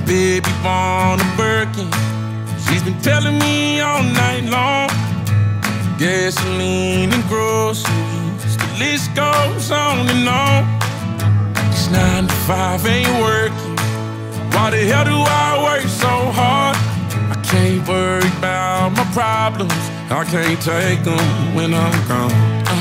baby born a Birkin. She's been telling me all night long. Gasoline and groceries, the list goes on and on. This 9 to 5 ain't working. Why the hell do I work so hard? I can't worry about my problems, I can't take them when I'm gone.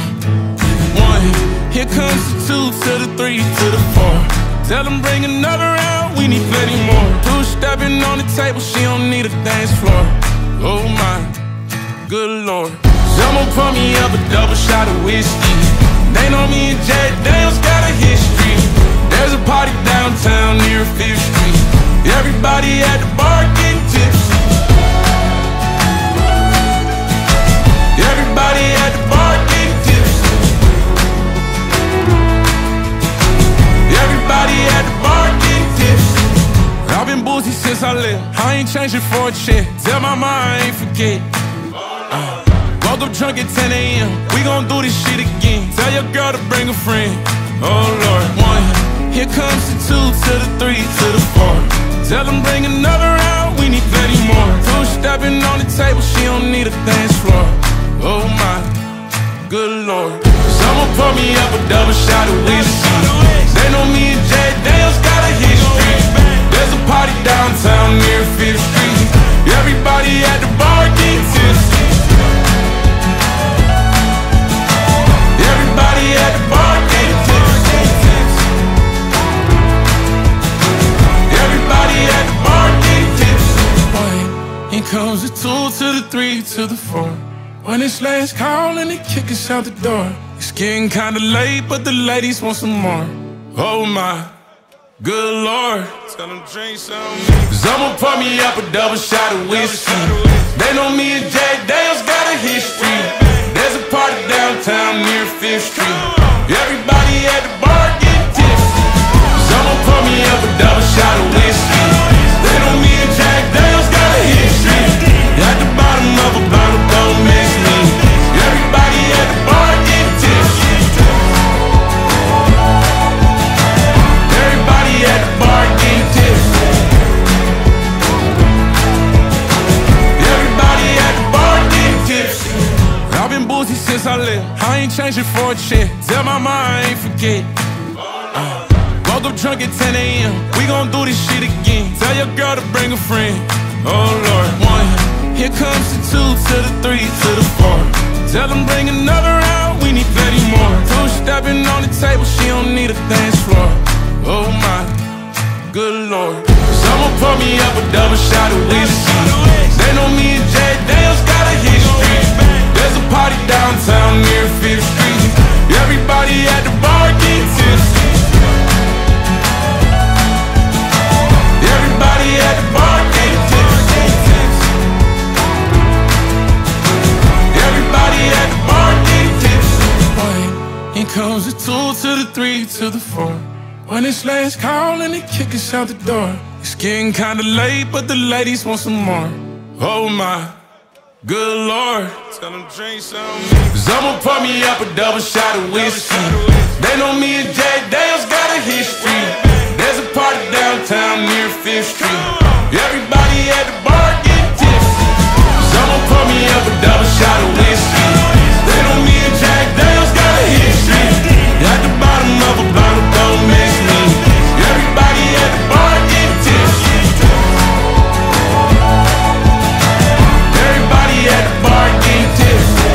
1, here comes the 2 to the 3 to the 4. Tell them bring another round, we need plenty more. 2 stepping on the table, she don't need a dance floor. Oh my, good Lord. Someone pour me up a double shot of whiskey. They know me and Jack Daniels got a history. There's a party downtown near 5th Street. Everybody at the bar getting tipsy. Everybody at the bar getting tipsy. Everybody at the bar getting tipsy. I've been boozy since I left, I ain't changing for a check. Tell my mom I ain't forget. Woke up drunk at 10 a.m. We gon' do this shit again. Tell your girl to bring a friend. Oh Lord. 1, here comes the 2 to the 3 to the 4. Tell them bring another round, we need plenty more. 2 stepping on the table, she don't need a dance floor. Oh my, good Lord. Someone pour me up a double shot of whiskey. They know me and Jack Daniels got a history. There's a party downtown near 5th Street. Everybody at the bar getting tipsy. Everybody at the bar getting tipsy. Everybody at the bar getting tipsy. Here comes the 2 to the 3 to the 4. When it's last call and they kick us out the door. It's getting kinda late, but the ladies want some more. Oh my, good Lord. Tell them drink some. Someone pour me up a double shot of whiskey. They know me and Jack Daniels got a history. There's a party downtown near 5th Street. Everybody at the bar getting tipsy. Someone pour me up a double shot of whiskey. They know me and Jack Daniels got a history. At the bottom of a bottle, don't miss me. Everybody at the bar getting tipsy. Everybody at the bar getting tipsy. Everybody at the bar getting tipsy. I've been boozy since I left, I ain't changing for a check. Tell my mom I ain't forget. Woke up drunk at 10 a.m. We gon' do this shit again. Tell your girl to bring a friend. Oh Lord. 1, here comes the 2 to the 3 to the 4. Tell them bring another round, we need plenty more. 2 stepping on the table, she don't need a dance floor. Oh my, good Lord. Someone pour me up a double shot of whiskey. They know me and Jack Daniels got a history. There's a party downtown near 5th Street. Everybody at the bar getting tipsy. Everybody at the bar getting tipsy. Everybody at the bar getting tipsy. Here comes the 2 to the 3 to the 4. When it's last call and they kick us out the door. It's getting kinda late, but the ladies want some more. Oh my, good Lord. Tell them drink some. Someone pour me up a double shot of whiskey. They know me and Jack Daniels got a history. There's a party downtown near 5th Street. Everybody at the bar getting tipsy. Someone pour me up a double shot of whiskey. They know me and Jack Daniels got a history. At the bottom of a bottle, don't miss me. Everybody at the bar getting tipsy. Everybody at the bar getting tipsy.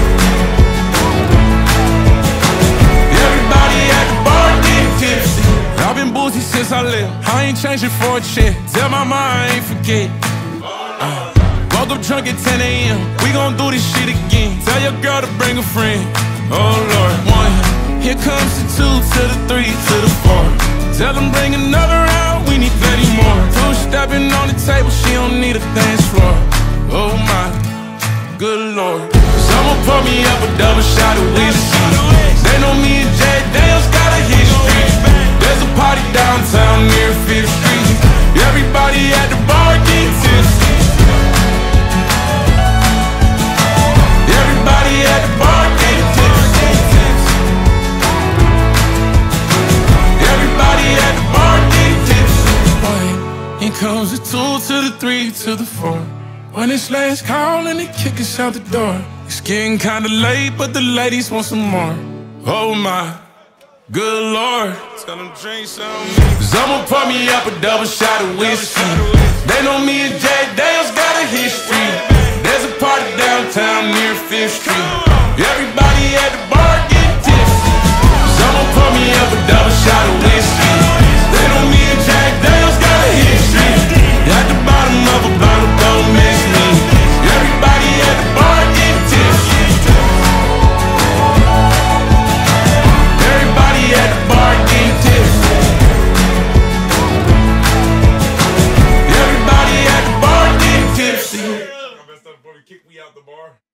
Everybody at the bar getting tipsy. I've been boozy since I left, I ain't changing for a check. Tell my mom I ain't forget. Woke up drunk at 10 a.m. We gon' do this shit again. Tell your girl to bring a friend. Oh Lord. 1, here comes the 2 to the 3 to the 4. Tell them bring another round, we need plenty more. 2 stepping on the table, she don't need a dance floor. Oh my, good Lord. Someone pour me up a double shot of whiskey. They know me and Jack Daniels got a history. There's a party downtown near 5th Street. Everybody at the bar getting tipsy. Everybody at the bar getting tipsy. Everybody at the bar getting tipsy. Here comes 2 to the 3 to the 4. When it's last call and they kick us out the door. It's getting kinda late, but the ladies want some more. Oh my, good Lord. Tell them drink some. Cause I'ma pour me up a double shot of whiskey. They know me and Jack Dale's got a history. There's a party downtown near 5th Street. Everybody at the bar getting tipsy. Cause I'ma pour me up a double shot of whiskey. They know me and Jack Dale's got a history. At the bottom of a bottle, don't miss me. Everybody at the bar getting tipsy. Everybody at the bar getting tipsy. Everybody at the bar getting tipsy. I messed up before we kicked me out the bar.